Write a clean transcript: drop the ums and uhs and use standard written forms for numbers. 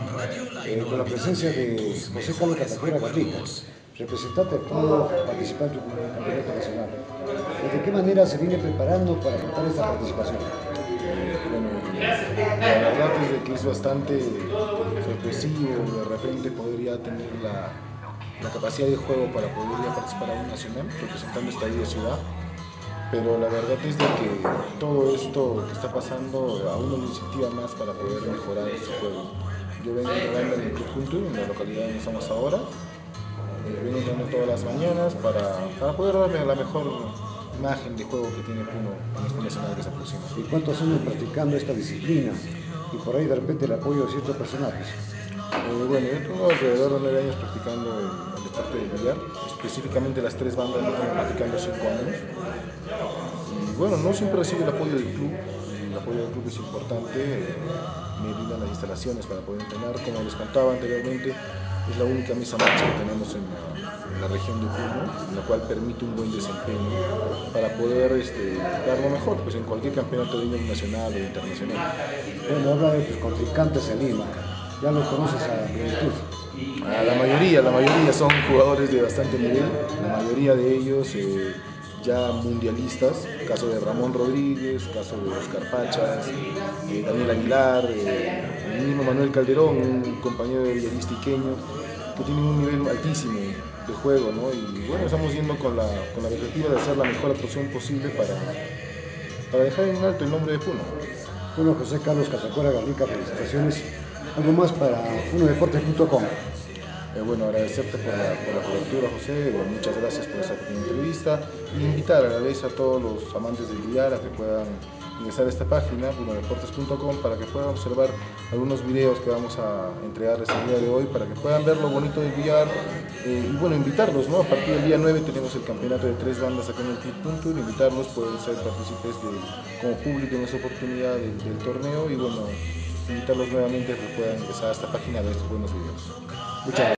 con la presencia de José Carlos Catacora Garriga, representante del pueblo participante en el campeonato nacional. ¿De qué manera se viene preparando para afrontar esta participación? Bueno, la verdad es de que es bastante sorpresivo, de repente podría tener la capacidad de juego para poder ir a participar a un nacional representando esta bella ciudad, pero la verdad es de que todo esto que está pasando a uno lo incentiva más para poder mejorar su juego. Yo vengo entrenando en el Club Punto, en la localidad donde estamos ahora, vengo entrenando todas las mañanas para poder darle la mejor imagen de juego que tiene Puno en este nacional que se aproxima. ¿Y cuántos años practicando esta disciplina? Y por ahí de repente el apoyo de ciertos personajes. Bueno, yo tengo alrededor de 9 años practicando el deporte del billar, específicamente las tres bandas lo tengo practicando 5 años. Y bueno, no siempre recibo el apoyo del club, y el apoyo del club es importante, me brindan las instalaciones para poder entrenar, como les contaba anteriormente, es la única mesa marcha que tenemos en la región de Puno, en la cual permite un buen desempeño para poder dar lo mejor pues, en cualquier campeonato de índole nacional o internacional. Bueno, habla de tus contrincantes en Lima. Ya los conoces a plenitud. La mayoría son jugadores de bastante nivel, la mayoría de ellos ya mundialistas, caso de Ramón Rodríguez, caso de Oscar Pachas, Daniel Aguilar, el mismo Manuel Calderón, un compañero de villarista iqueño, que tienen un nivel altísimo de juego, ¿no? Y bueno, estamos yendo con la perspectiva de hacer la mejor actuación posible para dejar en alto el nombre de Puno. Bueno, José Carlos Catacora Garriga, felicitaciones. Algo más para unodeportes.com. Bueno, agradecerte por la cobertura, José. Muchas gracias por esta pequeña entrevista. Y invitar a la vez a todos los amantes del billar a que puedan ingresar a esta página, unodeportes.com, para que puedan observar algunos videos que vamos a entregarles el día de hoy, para que puedan ver lo bonito del billar. Y bueno, invitarlos, ¿no? A partir del día 9 tenemos el campeonato de tres bandas acá en el Club Punto. Y invitarlos, pueden ser partícipes como público en esta oportunidad del torneo. Y bueno, invitarlos nuevamente a que puedan ingresar a esta página a ver estos buenos videos. Muchas gracias.